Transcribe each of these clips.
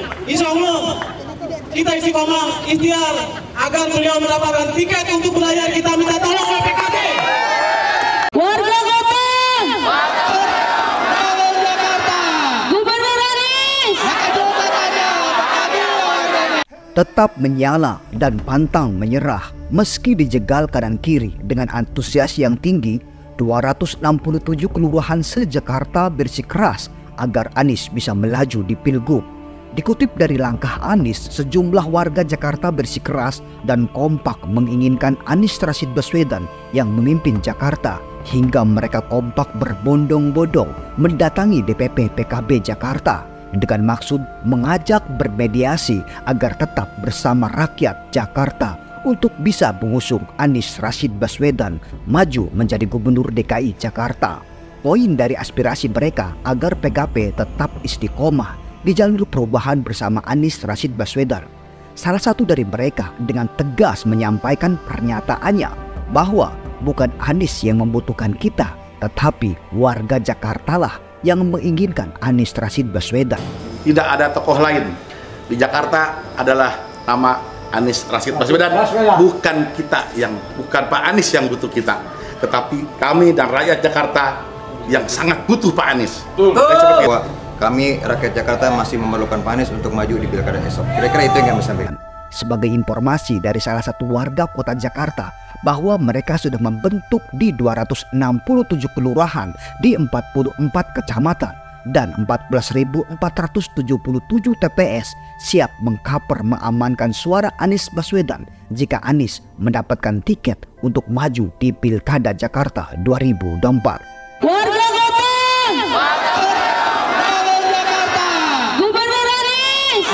insya Allah kita istiqomah ikhtiar agar beliau mendapatkan tiket untuk berlayar. Kita minta tolong oleh PKB. Warga kota, Gubernur Anies, tetap menyala dan pantang menyerah meski dijegal kanan kiri dengan antusias yang tinggi. 267 kelurahan se-Jakarta bersikeras agar Anies bisa melaju di Pilgub. Dikutip dari langkah Anies, sejumlah warga Jakarta bersikeras dan kompak menginginkan Anies Rashid Baswedan yang memimpin Jakarta, hingga mereka kompak berbondong-bondong mendatangi DPP PKB Jakarta dengan maksud mengajak bermediasi agar tetap bersama rakyat Jakarta untuk bisa mengusung Anies Rashid Baswedan maju menjadi Gubernur DKI Jakarta. Poin dari aspirasi mereka agar PKB tetap istiqomah di jalur perubahan bersama Anies Rashid Baswedan. Salah satu dari mereka dengan tegas menyampaikan pernyataannya bahwa bukan Anies yang membutuhkan kita, tetapi warga Jakarta lah yang menginginkan Anies Rashid Baswedan. Tidak ada tokoh lain di Jakarta adalah nama Anies Rashid Baswedan. Bukan kita bukan Pak Anies yang butuh kita, tetapi kami dan rakyat Jakarta yang sangat butuh Pak Anies. Kami rakyat Jakarta masih memerlukan Pak Anies untuk maju di pilkada esok. Kira-kira itu yang kami sampaikan. Sebagai informasi dari salah satu warga kota Jakarta bahwa mereka sudah membentuk di 267 kelurahan di 44 kecamatan dan 14.477 TPS siap mengkaper mengamankan suara Anies Baswedan jika Anies mendapatkan tiket untuk maju di Pilkada Jakarta 2024. warga kota, Gubernur Anies.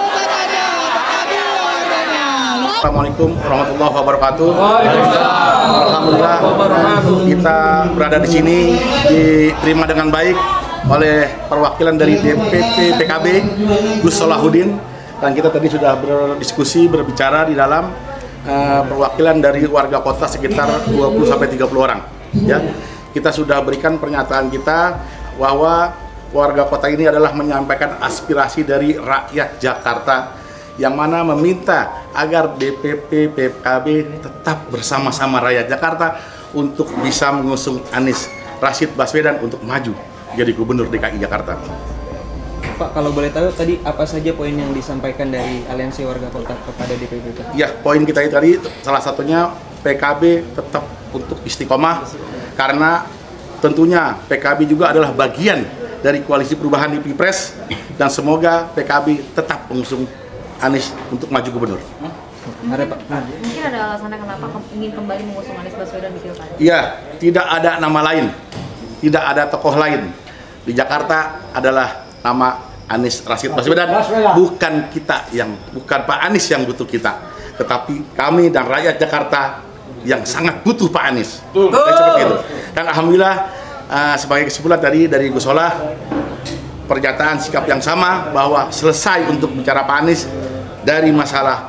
Assalamualaikum warahmatullahi wabarakatuh. Alhamdulillah kita berada di sini diterima dengan baik oleh perwakilan dari DPP PKB Gus Solahuddin, dan kita tadi sudah berdiskusi berbicara di dalam perwakilan dari warga kota sekitar 20-30 orang. Ya, kita sudah berikan pernyataan kita bahwa warga kota ini adalah menyampaikan aspirasi dari rakyat Jakarta yang mana meminta agar DPP PKB tetap bersama-sama rakyat Jakarta untuk bisa mengusung Anies Rashid Baswedan untuk maju jadi Gubernur DKI Jakarta. Pak, kalau boleh tahu tadi apa saja poin yang disampaikan dari Aliansi Warga Kota kepada DPP? Ya, poin kita itu tadi salah satunya PKB tetap untuk istiqomah karena tentunya PKB juga adalah bagian dari koalisi perubahan di Pilpres dan semoga PKB tetap mengusung Anies untuk maju Gubernur. Ada Pak. Mungkin ada alasannya kenapa ingin kembali mengusung Anies Baswedan di Pilkada? Iya, tidak ada nama lain, tidak ada tokoh lain di Jakarta adalah nama Anies Rashid Baswedan. Bukan kita bukan Pak Anies yang butuh kita, tetapi kami dan rakyat Jakarta yang sangat butuh Pak Anies. Seperti itu. Dan alhamdulillah sebagai kesimpulan tadi dari Gus Solah, pernyataan sikap yang sama bahwa selesai untuk bicara Pak Anies dari masalah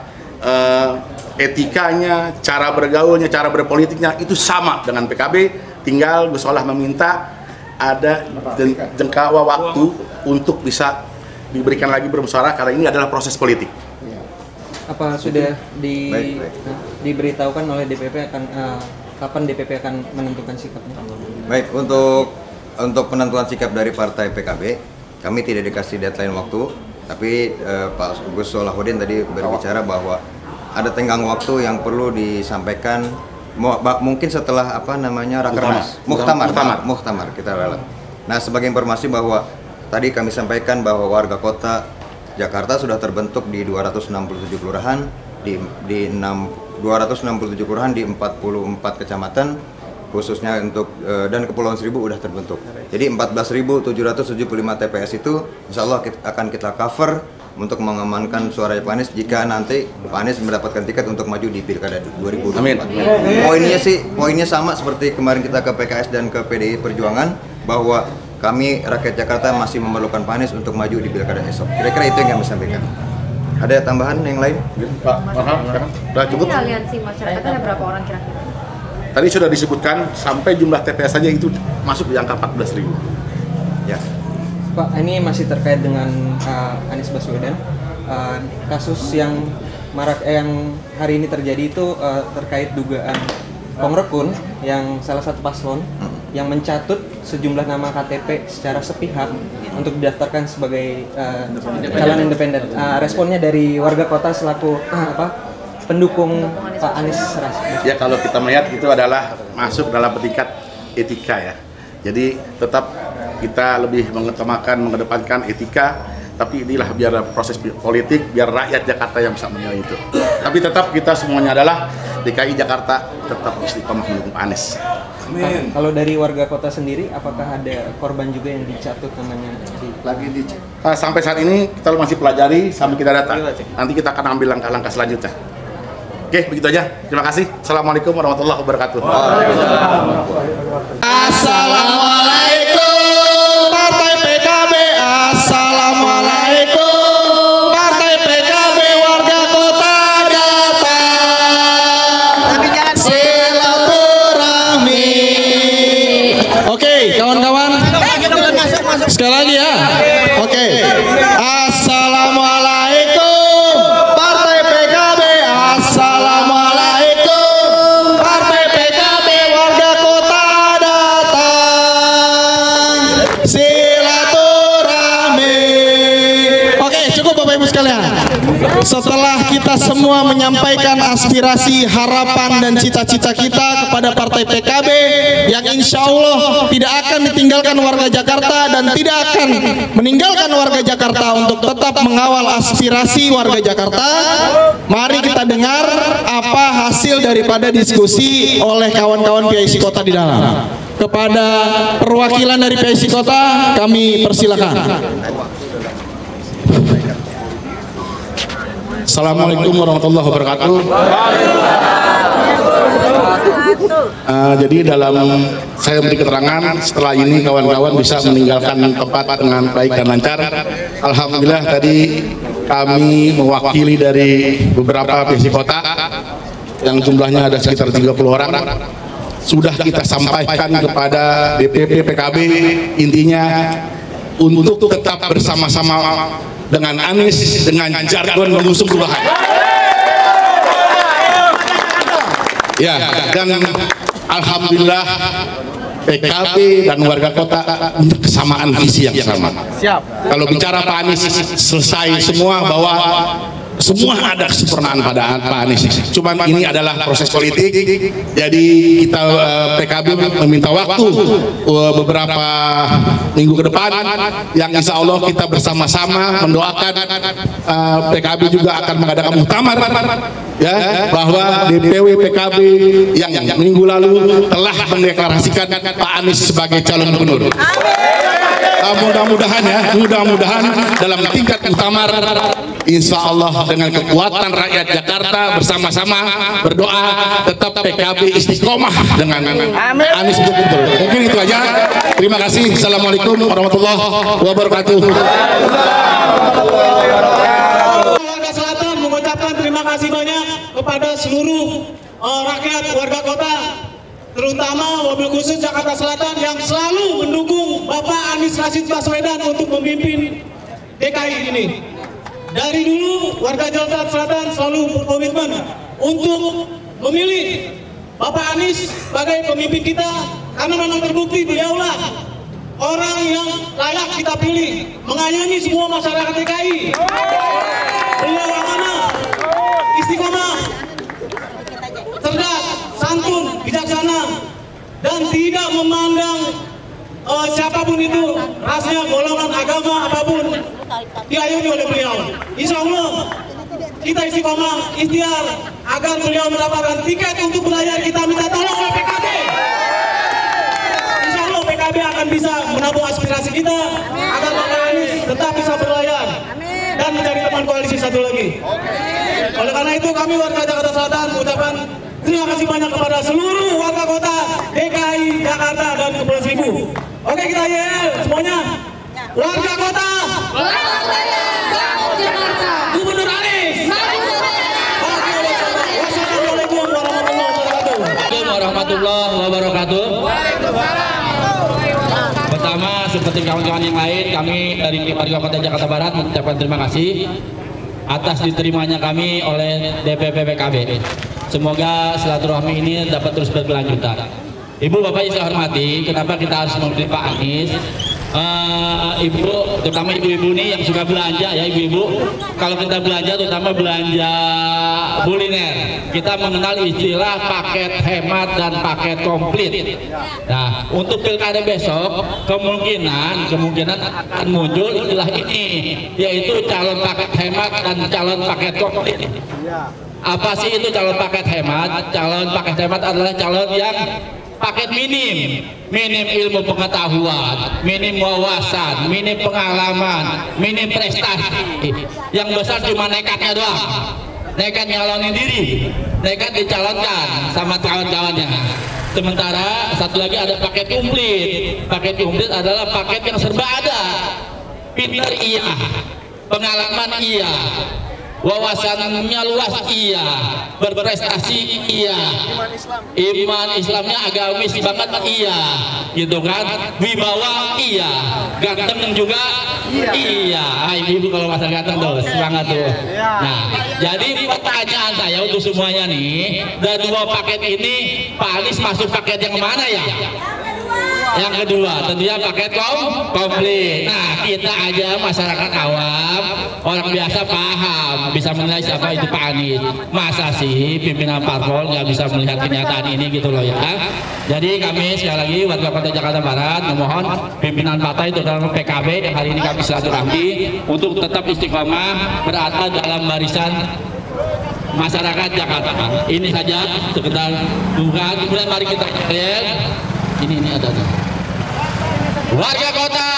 etikanya, cara bergaulnya, cara berpolitiknya itu sama dengan PKB. Tinggal Gus Solah meminta ada jangka waktu untuk bisa diberikan lagi bermusyawarah karena ini adalah proses politik. Apa sudah diberitahukan oleh DPP akan kapan DPP akan menentukan sikapnya? Baik, untuk penentuan sikap dari partai PKB, kami tidak dikasih deadline waktu, tapi Pak Gus Solahuddin tadi berbicara bahwa ada tenggang waktu yang perlu disampaikan. Mungkin setelah rakernas muktamar kita ralat. Nah, sebagai informasi bahwa tadi kami sampaikan bahwa warga kota Jakarta sudah terbentuk di 267 kelurahan di 267 kelurahan di 44 kecamatan khususnya untuk dan Kepulauan Seribu udah terbentuk. Jadi 14.775 TPS itu insya Allah akan kita cover untuk mengamankan suara Pak Anies jika nanti Pak Anies mendapatkan tiket untuk maju di Pilkada 2024. Amin. Poinnya sama seperti kemarin kita ke PKS dan ke PDI Perjuangan bahwa kami rakyat Jakarta masih memerlukan Pak Anies untuk maju di Pilkada esok. Kira-kira itu yang kami sampaikan. Ada tambahan yang lain? Pak, sudah cukup. Ini aliansi masyarakat ada berapa orang kira-kira? Tadi sudah disebutkan sampai jumlah TPS saja itu masuk di angka 14.000. Ya. Pak, ini masih terkait dengan Anies Baswedan. Kasus yang marak yang hari ini terjadi itu terkait dugaan pengrekun yang salah satu paslon yang mencatut sejumlah nama KTP secara sepihak untuk didaftarkan sebagai calon independen. Responnya dari warga kota selaku pendukung Pak Anies Ras. Ya, kalau kita melihat itu adalah masuk dalam tingkat etika ya. Jadi tetap kita lebih mengedepankan etika, tapi inilah biar proses politik, biar rakyat Jakarta yang bisa menilai itu. Tapi tetap kita semuanya adalah DKI Jakarta tetap istiqomah mendukung Anies. Amin. Kalau dari warga kota sendiri, apakah ada korban juga yang dicatut namanya? Sampai saat ini kita masih pelajari sampai kita data. Nanti kita akan ambil langkah-langkah selanjutnya. Oke, begitu aja. Terima kasih. Assalamualaikum warahmatullahi wabarakatuh. Assalamualaikum Partai PKB. Assalamualaikum Partai PKB. Warga kota datang silaturahmi. Oke, kawan-kawan. Sekali lagi ya. Oke. Assalamualaikum Partai PKB. Assalamualaikum Partai PKB. Warga kota datang silaturahmi. Oke, cukup Bapak Ibu sekalian. Setelah kita semua menyampaikan aspirasi, harapan, dan cita-cita kita kepada Partai PKB yang insya Allah tidak akan ditinggalkan warga Jakarta dan tidak akan meninggalkan warga Jakarta untuk tetap mengawal aspirasi warga Jakarta, mari kita dengar apa hasil daripada diskusi oleh kawan-kawan PIC Kota di dalam. Kepada perwakilan dari PIC Kota, kami persilakan. Assalamualaikum warahmatullahi wabarakatuh. Jadi dalam saya beri keterangan, setelah ini kawan-kawan bisa meninggalkan tempat dengan baik dan lancar. Alhamdulillah tadi kami mewakili dari beberapa PIC Kota yang jumlahnya ada sekitar 30 orang. Sudah kita sampaikan kepada DPP PKB, intinya untuk tetap bersama-sama dengan Anies dengan jargon mengusung perubahan. Ya, dan alhamdulillah PKB dan warga kota punya kesamaan visi yang sama. Siap. Kalau bicara Pak Anies selesai semua, bahwa semua ada kesempurnaan pada Pak Anies. Cuman ini adalah proses politik. Jadi kita PKB meminta waktu beberapa minggu ke depan yang insya Allah kita bersama-sama mendoakan PKB juga akan mengadakan muktamar ya, bahwa DPW PKB yang minggu lalu telah mendeklarasikan Pak Anies sebagai calon gubernur. Mudah-mudahan ya, mudah-mudahan dalam tingkat muktamar insya Allah dengan kekuatan rakyat Jakarta bersama-sama berdoa tetap PKB istiqomah dengan Anies betul-betul. Mungkin itu aja. Terima kasih. Assalamualaikum warahmatullahi wabarakatuh. Warga Selatan mengucapkan terima kasih banyak kepada seluruh rakyat warga kota, terutama mobil khusus Jakarta Selatan yang selalu mendukung Bapak Anies Rashid Baswedan untuk memimpin DKI ini. Dari dulu warga Jakarta Selatan selalu berkomitmen untuk memilih Bapak Anies sebagai pemimpin kita, karena memang terbukti beliaulah orang yang layak kita pilih, mengayomi semua masyarakat DKI. Beliau amanah, istiqomah, cerdas, santun, bijaksana, dan tidak memandang siapapun itu, rasnya, golongan, agama, apapun, diayomi oleh beliau. Insya Allah kita istiqomah, ikhtiar agar beliau mendapatkan tiket untuk berlayar. Kita minta tolong oleh PKB. Insya Allah PKB akan bisa menampung aspirasi kita agar Bapak Anies tetap bisa berlayar dan menjadi teman koalisi satu lagi. Oleh karena itu kami warga Jakarta Selatan mengucapkan terima kasih banyak kepada seluruh warga kota DKI Jakarta dan Kepulauan Seribu. Oke, kita yel semuanya. Warga kota, Gubernur Anies. Wassalamualaikum warahmatullahi wabarakatuh. Pertama seperti kawan-kawan yang lain, kami dari warga Kota Jakarta Barat mengucapkan terima kasih atas diterimanya kami oleh DPP PKB. Semoga silaturahmi ini dapat terus berkelanjutan. Ibu Bapak yang saya hormati, kenapa kita harus memilih Pak Anies? Ibu, terutama ibu-ibu nih yang suka belanja ya ibu-ibu. Kalau kita belanja, terutama belanja kuliner, kita mengenal istilah paket hemat dan paket komplit. Nah, untuk pilkada besok kemungkinan akan muncul istilah ini, yaitu calon paket hemat dan calon paket komplit. Apa sih itu calon paket hemat? Calon paket hemat adalah calon yang paket minim ilmu pengetahuan, minim wawasan, minim pengalaman, minim prestasi. Yang besar cuma nekatnya doang, nekat nyalonin diri, nekat dicalonkan sama kawan-kawannya. Sementara satu lagi ada paket komplit. Paket komplit adalah paket yang serba ada, pinter iya, pengalaman iya, wawasannya luas iya, berprestasi iya, iman Islamnya agamis banget iya, gitu kan, wibawa iya, ganteng juga iya. Ibu kalau masa ganteng tuh semangat tuh. Nah, jadi pertanyaan saya untuk semuanya nih, dari dua paket ini Pak Anies masuk paket yang mana ya? Yang kedua tentunya paket komplit. Nah, kita aja masyarakat awam, orang biasa paham, bisa menilai siapa itu Pak Anies. Masa sih pimpinan parpol nggak bisa melihat kenyataan ini gitu loh ya. Jadi kami sekali lagi warga Kota Jakarta Barat memohon pimpinan partai terutama PKB yang hari ini kami silaturahmi untuk tetap istiqomah berada dalam barisan masyarakat Jakarta. Ini saja sekedar bukan, kemudian mari kita lihat ini ada warga kota,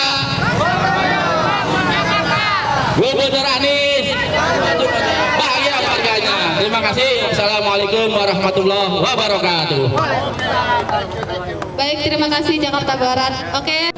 Gubernur Anies, bahagia warganya. Terima kasih. Assalamualaikum warahmatullahi wabarakatuh. Baik, terima kasih Jakarta Barat. Oke.